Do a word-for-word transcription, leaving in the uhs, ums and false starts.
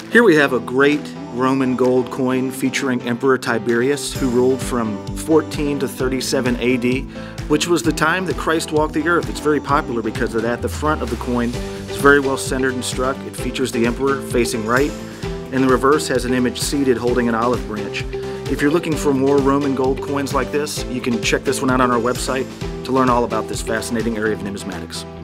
Here we have a great Roman gold coin featuring Emperor Tiberius, who ruled from fourteen to thirty-seven A D, which was the time that Christ walked the earth. It's very popular because of that. The front of the coin is very well centered and struck. It features the emperor facing right, and the reverse has an image seated holding an olive branch. If you're looking for more Roman gold coins like this, you can check this one out on our website to learn all about this fascinating area of numismatics.